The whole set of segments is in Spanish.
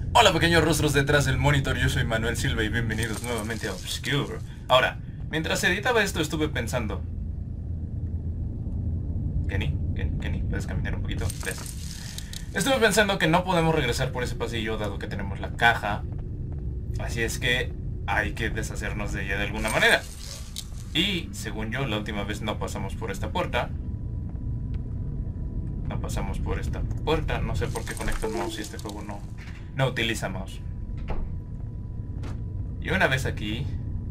Hola pequeños rostros detrás del monitor, yo soy Manuel Silva y bienvenidos nuevamente a Obscure. Ahora, mientras editaba esto estuve pensando... Kenny, ¿puedes caminar un poquito? Gracias. Estuve pensando que no podemos regresar por ese pasillo dado que tenemos la caja. Así es que hay que deshacernos de ella de alguna manera. Y, según yo, la última vez no pasamos por esta puerta. No pasamos por esta puerta. No sé por qué conecto el mouse si este juego no utiliza mouse. Y una vez aquí...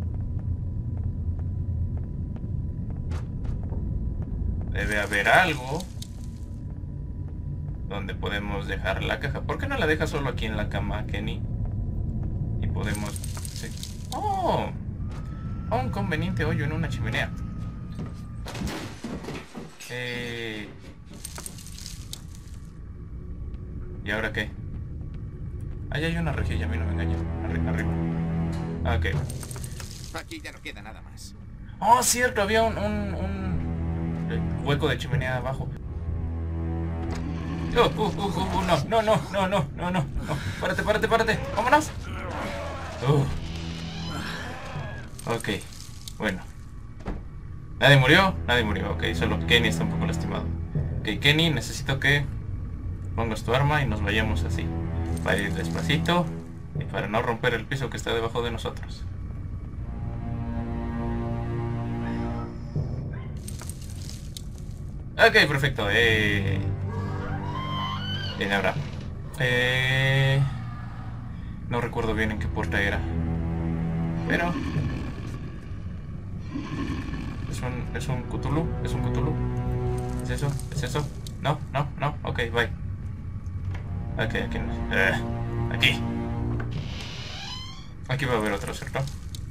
debe haber algo donde podemos dejar la caja. ¿Por qué no la dejas solo aquí en la cama, Kenny? Y podemos... sí. ¡Oh! Un conveniente hoyo en una chimenea. ¿Y ahora qué? Ahí hay una rejilla, a mí no me engaña. Arriba. Ok. Aquí ya no queda nada más. Oh, cierto, había un hueco de chimenea abajo. No. Párate. Vámonos. Ok, bueno. Nadie murió. Ok, solo Kenny está un poco lastimado. Ok, Kenny, necesito que pongas tu arma y nos vayamos así. Para ir despacito y para no romper el piso que está debajo de nosotros. Ok, perfecto. Bien, ahora. No recuerdo bien en qué puerta era. Pero... ¿Es un Cthulhu? ¿Es un Cthulhu? ¿Es eso? ¿Es eso? No. Ok, bye. Ok, aquí. Aquí. Aquí va a haber otro, ¿cierto?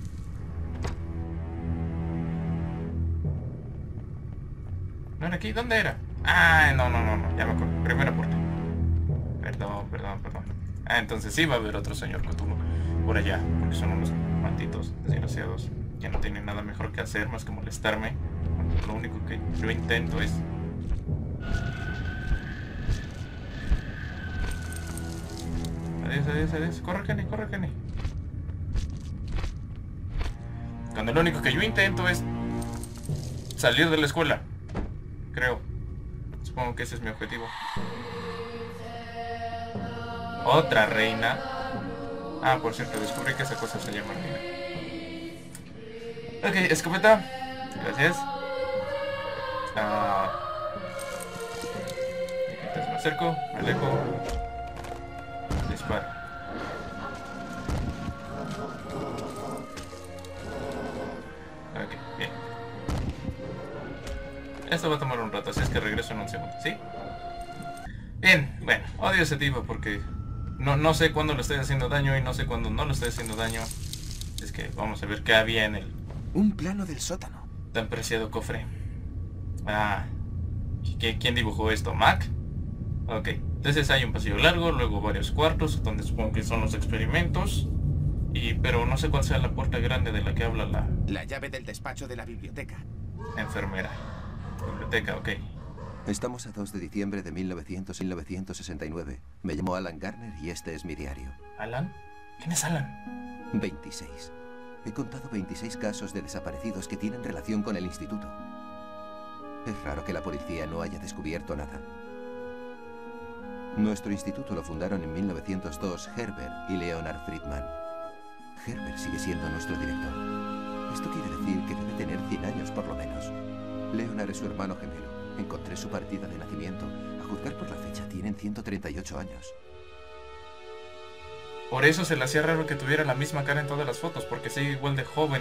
¿No era aquí? ¿Dónde era? Ah, no. Ya me acuerdo. Primera puerta. Perdón. Ah, entonces sí va a haber otro señor Cthulhu por allá. Porque son unos malditos desgraciados que no tienen nada mejor que hacer más que molestarme. Lo único que yo intento es... Adiós. Corre, Kenny. Cuando lo único que yo intento es salir de la escuela. Creo. Supongo que ese es mi objetivo. Otra reina. Ah, por cierto, descubrí que esa cosa se llama reina. Ok, escopeta. Gracias. Entonces me acerco, me alejo. Disparo. Ok, bien. Esto va a tomar un rato, así es que regreso en un segundo, ¿sí? Bien, bueno, odio ese tipo porque no sé cuándo le estoy haciendo daño y no sé cuándo no le estoy haciendo daño. Es que vamos a ver qué había en el... Un plano del sótano. tan preciado cofre. Ah, ¿quién dibujó esto? ¿Mac? Ok, entonces hay un pasillo largo, luego varios cuartos, donde supongo que son los experimentos. Pero no sé cuál sea la puerta grande de la que habla La llave del despacho de la biblioteca. enfermera. Biblioteca, ok. Estamos a 2 de diciembre de 1969. Me llamo Alan Garner y este es mi diario. ¿Alan? ¿Quién es Alan? 26. He contado 26 casos de desaparecidos que tienen relación con el instituto. Es raro que la policía no haya descubierto nada. Nuestro instituto lo fundaron en 1902 Herbert y Leonard Friedman. Herbert sigue siendo nuestro director. Esto quiere decir que debe tener 100 años por lo menos. Leonard es su hermano gemelo. Encontré su partida de nacimiento. A juzgar por la fecha, tienen 138 años. Por eso se le hacía raro que tuviera la misma cara en todas las fotos, porque sigue igual de joven.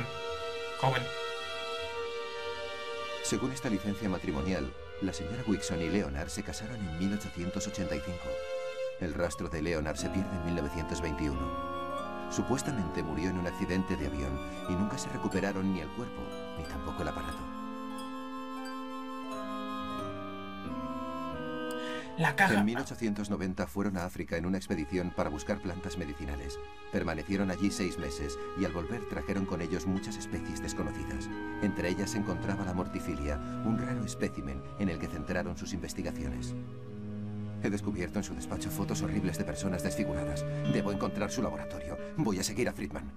Según esta licencia matrimonial, la señora Wixon y Leonard se casaron en 1885. El rastro de Leonard se pierde en 1921. Supuestamente murió en un accidente de avión y nunca se recuperaron ni el cuerpo, ni tampoco el aparato. La caja. En 1890 fueron a África en una expedición para buscar plantas medicinales. Permanecieron allí 6 meses y al volver trajeron con ellos muchas especies desconocidas. Entre ellas se encontraba la mortifilia, un raro espécimen en el que centraron sus investigaciones. He descubierto en su despacho fotos horribles de personas desfiguradas. Debo encontrar su laboratorio. Voy a seguir a Friedman.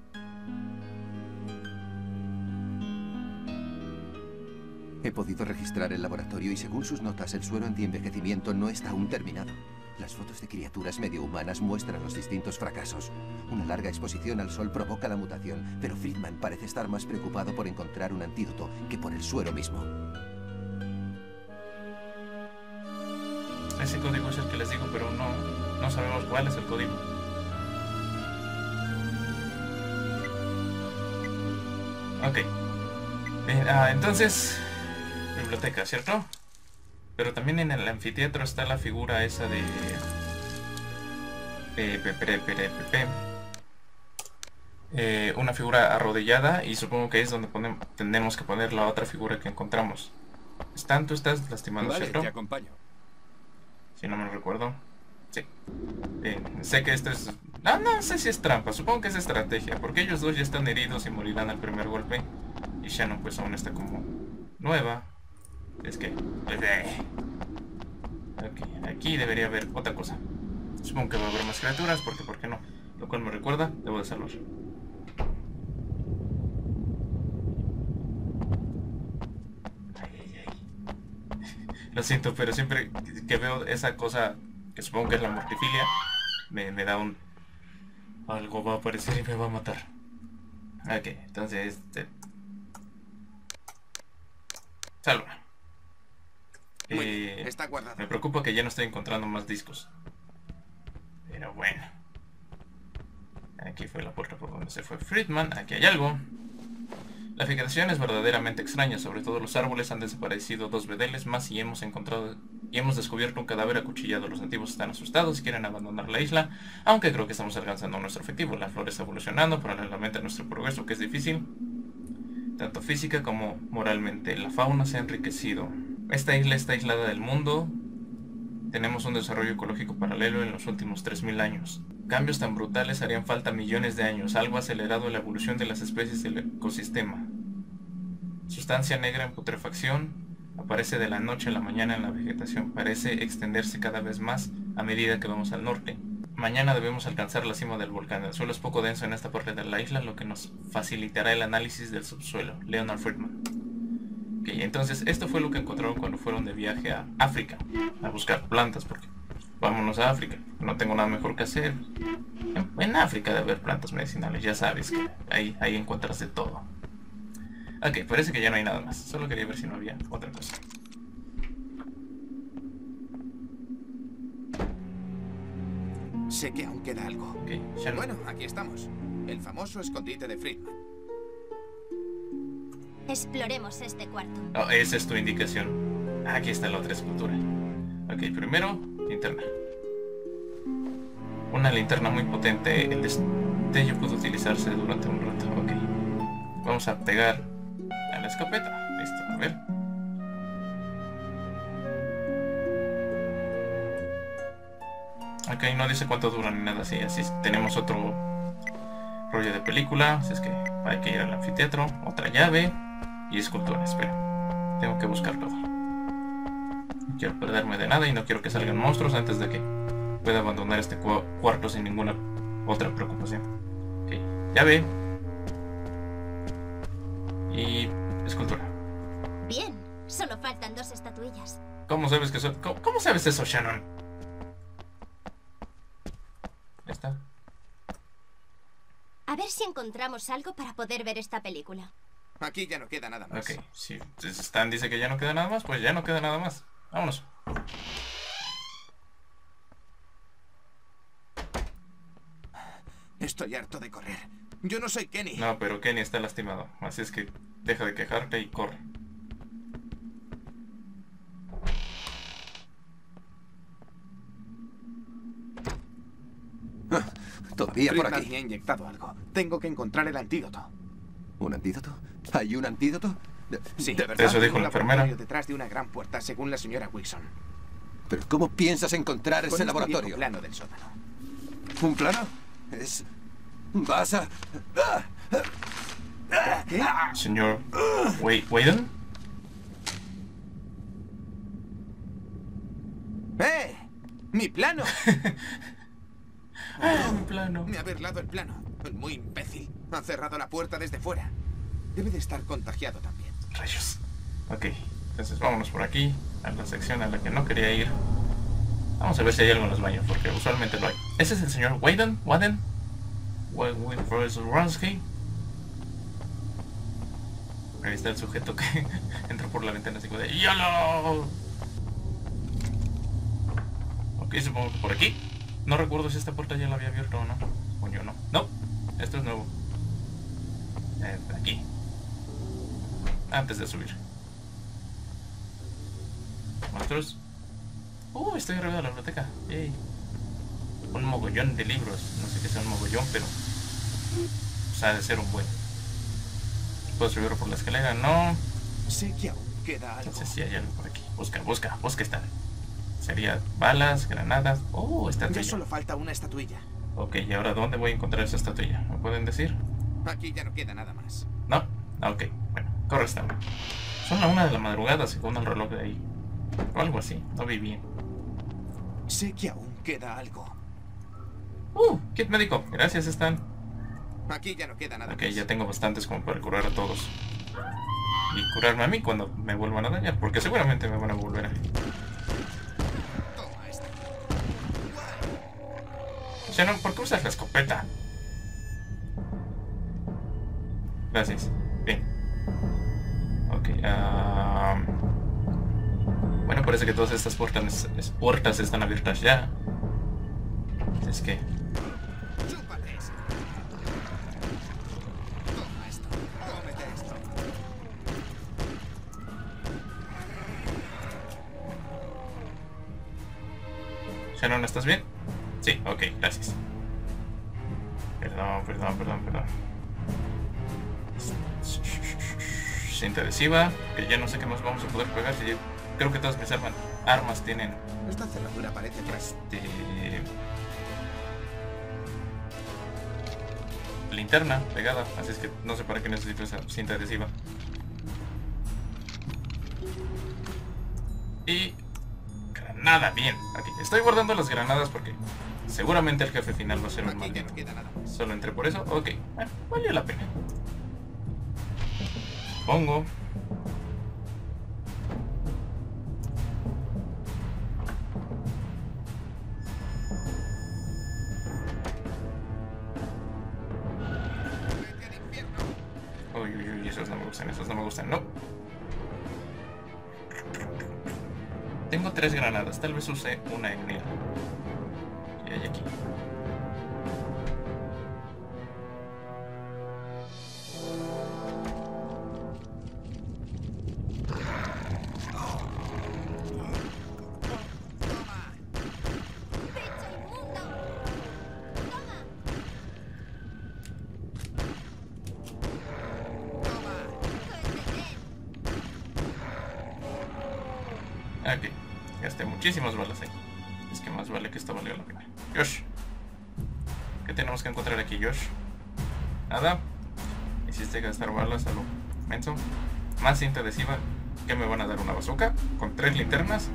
He podido registrar el laboratorio y según sus notas, el suero antienvejecimiento no está aún terminado. Las fotos de criaturas medio humanas muestran los distintos fracasos. Una larga exposición al sol provoca la mutación, pero Friedman parece estar más preocupado por encontrar un antídoto que por el suero mismo. Ese código es el que les digo, pero no sabemos cuál es el código. Ok. Bien, entonces, biblioteca, ¿cierto? Pero también en el anfiteatro está la figura esa de... una figura arrodillada y supongo que es donde tenemos que poner la otra figura que encontramos. Stan, tú estás lastimado, Vale, ¿cierto? te acompaño. Si no me recuerdo. Sí. Sé que esto es... no sé si es trampa, supongo que es estrategia, porque ellos dos ya están heridos y morirán al primer golpe. Y Shannon pues aún está como nueva. Es que... Ok, aquí debería haber otra cosa. Supongo que va a haber más criaturas, porque ¿por qué no? Lo cual me recuerda, debo de salvar. Lo siento, pero siempre que veo esa cosa, que supongo que es la mortifilia, me da un... Algo va a aparecer y me va a matar. Ok, entonces... Salva. Muy bien, está guardado. Me preocupa que ya no estoy encontrando más discos. Pero bueno. Aquí fue la puerta por donde se fue Friedman. Aquí hay algo. La vegetación es verdaderamente extraña. Sobre todo los árboles han desaparecido 2 bedeles más y hemos descubierto un cadáver acuchillado. Los nativos están asustados y quieren abandonar la isla, aunque creo que estamos alcanzando nuestro objetivo. La flora está evolucionando paralelamente a nuestro progreso, que es difícil, tanto física como moralmente. La fauna se ha enriquecido. Esta isla está aislada del mundo. Tenemos un desarrollo ecológico paralelo en los últimos 3000 años. Cambios tan brutales harían falta millones de años. Algo ha acelerado la evolución de las especies del ecosistema. Sustancia negra en putrefacción aparece de la noche a la mañana en la vegetación. Parece extenderse cada vez más a medida que vamos al norte. Mañana debemos alcanzar la cima del volcán. El suelo es poco denso en esta parte de la isla, lo que nos facilitará el análisis del subsuelo. Leonard Friedman. Ok, entonces esto fue lo que encontraron cuando fueron de viaje a África a buscar plantas, porque vámonos a África, no tengo nada mejor que hacer. En África debe haber plantas medicinales, ya sabes que ahí encuentras de todo. Ok, parece que ya no hay nada más, solo quería ver si no había otra cosa. Sé que aún queda algo. Okay, Shannon. Bueno, aquí estamos. El famoso escondite de Friedman. Exploremos este cuarto. Oh, esa es tu indicación. Aquí está la otra escultura. Ok, primero, linterna. Una linterna muy potente. El destello puede utilizarse durante un rato. Ok. Vamos a pegar a la escopeta. Listo, a ver. Ok, no dice cuánto dura ni nada así. Así tenemos otro rollo de película. Así es que hay que ir al anfiteatro. Otra llave. Y escultura, espera. Tengo que buscar todo. No quiero perderme de nada y no quiero que salgan monstruos antes de que pueda abandonar este cuarto sin ninguna otra preocupación. Ok, llave. Y escultura. Bien, solo faltan 2 estatuillas. ¿Cómo sabes que ¿Cómo sabes eso, Shannon? Ya está. A ver si encontramos algo para poder ver esta película. Aquí ya no queda nada más. Ok, si Stan dice que ya no queda nada más, pues ya no queda nada más. Vámonos. Estoy harto de correr. Yo no soy Kenny. No, pero Kenny está lastimado. Así es que deja de quejarte y corre. Todavía por Friedman aquí. me ha inyectado algo. Tengo que encontrar el antídoto. ¿Un antídoto? ¿Hay un antídoto? Sí, ¿De verdad? Eso dijo un la enfermera. laboratorio detrás de una gran puerta, según la señora Wilson. ¿Pero cómo piensas encontrar Con ese este laboratorio? viejo plano del sótano. ¿Un plano? Es... Vas a... ¿Qué? Señor Whedon. ¡Mi plano! ¡Ah, mi plano! Me ha burlado el plano. El muy imbécil. Ha cerrado la puerta desde fuera. Debe de estar contagiado también. Rayos. Ok, entonces vámonos por aquí, a la sección a la que no quería ir. Vamos a ver si hay algo en los baños, porque usualmente lo hay. ¿Ese es el señor Waden? Wronski. Ahí está el sujeto que entra por la ventana así como de ¡YOLO! Ok, supongo que por aquí. No recuerdo si esta puerta ya la había abierto o no. O yo no. No, esto es nuevo. Aquí. Antes de subir. Monstruos. Estoy arriba de la biblioteca. Yay. Un mogollón de libros. No sé qué sea un mogollón, pero pues ha de ser un buen. ¿Puedo subir por la escalera? No. Sé que aún queda algo. No sé si hay algo por aquí. Busca están. Sería balas, granadas. Estatuilla. Ya solo falta una estatuilla. Ok, ¿y ahora dónde voy a encontrar esa estatuilla? ¿Me pueden decir? Aquí ya no queda nada más. No. Ok, bueno, corre esta. Son la 1 de la madrugada según el reloj de ahí. O algo así, no vi bien. Sé que aún queda algo. Kit médico. Gracias, Stan. Aquí ya no queda nada Ok, más. ya tengo bastantes como para curar a todos. Y curarme a mí cuando me vuelvan a dañar, porque seguramente me van a volver a... Toma esta. Shannon, ¿por qué usas la escopeta? Gracias. Bien. Ok, bueno, parece que todas estas puertas están abiertas ya. Es que... Chúpate eso. Toma esto. Cómete esto. Shannon, ¿estás bien? Sí, ok, gracias. Perdón. Cinta adhesiva, que ya no sé qué más vamos a poder pegar. Creo que todas mis armas tienen Esta cerradura parece atrás. linterna pegada, así es que no sé para qué necesito esa cinta adhesiva. Y granada, bien. Aquí estoy guardando las granadas porque seguramente el jefe final va a ser un Aquí ya maldito. no queda nada más. Solo entré por eso. Ok, bueno, valió la pena. Pongo. Vete al infierno. Uy, esos no me gustan, no. Tengo 3 granadas, tal vez use una en él. ¿Qué hay aquí? ¡Bicho inmundo! ¡Toma! Ok, gasté muchísimas balas ahí. Es que más vale que esto valió la pena. Josh, ¿qué tenemos que encontrar aquí, Josh? Nada. Hiciste gastar balas a lo menso. Más cinta adhesiva. ¿Qué me van a dar? ¿Una bazooka? ¿Con 3 linternas?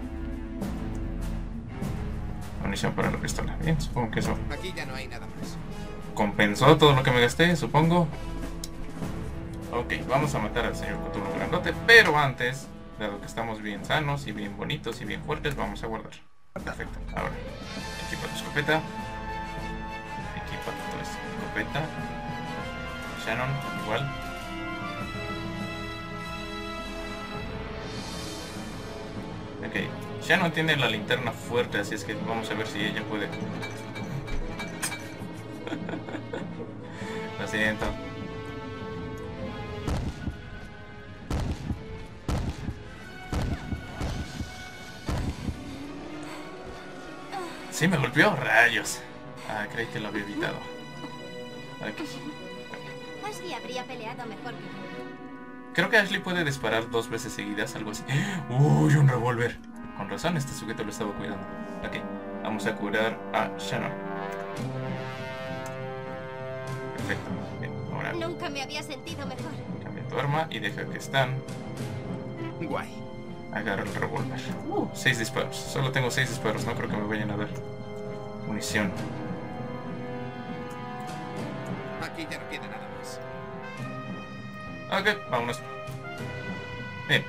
Munición para la pistola. Bien, supongo que eso Aquí ya no hay nada más. compensó todo lo que me gasté, supongo. Ok, vamos a matar al señor Cthulhu grandote, pero antes, dado que estamos bien sanos y bien bonitos y bien fuertes, vamos a guardar. Perfecto, ahora, equipa tu escopeta. Equipa tu escopeta. Shannon, igual. Ok, Shannon tiene la linterna fuerte, así es que vamos a ver si ella puede. Lo siento. Sí, me golpeó, rayos. Ah, creí que lo había evitado. Aquí. Ashley habría peleado mejor que yo. Creo que Ashley puede disparar 2 veces seguidas, algo así. ¡Uy, un revólver! Con razón, este sujeto lo estaba cuidando. Ok, vamos a curar a Shannon. Perfecto. Bien, ahora Nunca me había sentido mejor. cambia tu arma y deja que están. Guay. Agarro el revólver. 6 disparos. Solo tengo 6 disparos. No creo que me vayan a dar munición. Aquí ya no queda nada más. Ok, vámonos. Bien.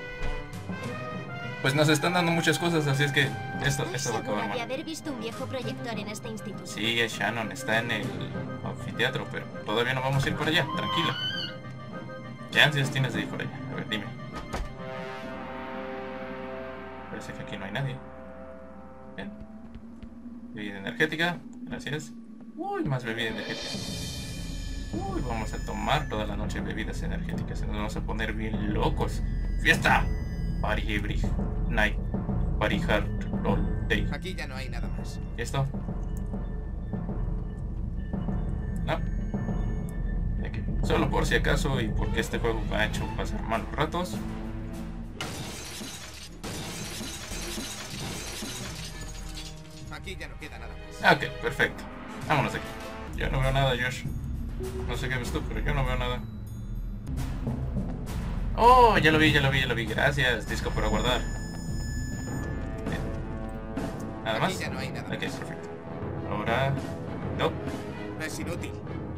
Pues nos están dando muchas cosas, así es que esto va a acabar segura de mal. haber visto un viejo proyector en este instituto. Sí, es Shannon, está en el anfiteatro, pero todavía no vamos a ir por allá, tranquila. ¿Qué ansias tienes de ir por allá? A ver, dime. Parece que aquí no hay nadie. Bien. Bebida energética, gracias. Uy, más bebida energética. Uy, vamos a tomar toda la noche bebidas energéticas. Nos vamos a poner bien locos. ¡Fiesta! Party every night. Party hard all day. Aquí ya no hay nada más. ¿Y esto? No. Y aquí. Solo por si acaso y porque este juego me ha hecho pasar malos ratos. Aquí ya no queda nada más. Ok, perfecto. Vámonos de aquí. Yo no veo nada, Josh. No sé qué ves tú, pero yo no veo nada. Oh, ya lo vi. Gracias, disco para guardar. Bien. ¿Nada más? Aquí ya no hay nada Ok, más. perfecto. Ahora... No. Es inútil.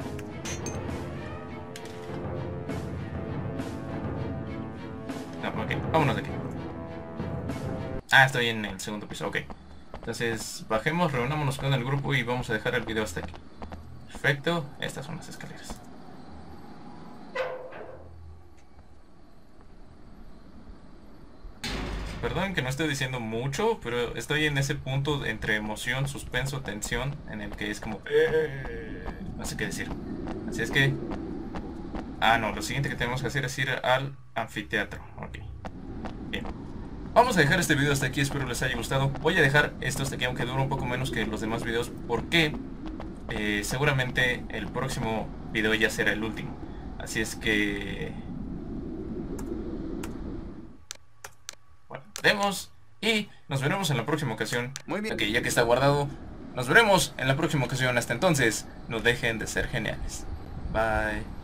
No, ok, vámonos de aquí. Ah, estoy en el segundo piso, ok. Entonces, bajemos, reunámonos con el grupo y vamos a dejar el video hasta aquí. Perfecto, estas son las escaleras. Perdón que no estoy diciendo mucho, pero estoy en ese punto entre emoción, suspenso, tensión, en el que es como... no sé qué decir. Así es que... Ah, no, lo siguiente que tenemos que hacer es ir al anfiteatro. Ok. Bien. Vamos a dejar este video hasta aquí, espero les haya gustado. Voy a dejar esto hasta aquí, aunque dura un poco menos que los demás videos, porque seguramente el próximo video ya será el último. Así es que... Bueno, vemos y nos veremos en la próxima ocasión. Muy bien. Ok, ya que está guardado, nos veremos en la próxima ocasión. Hasta entonces, no dejen de ser geniales. Bye.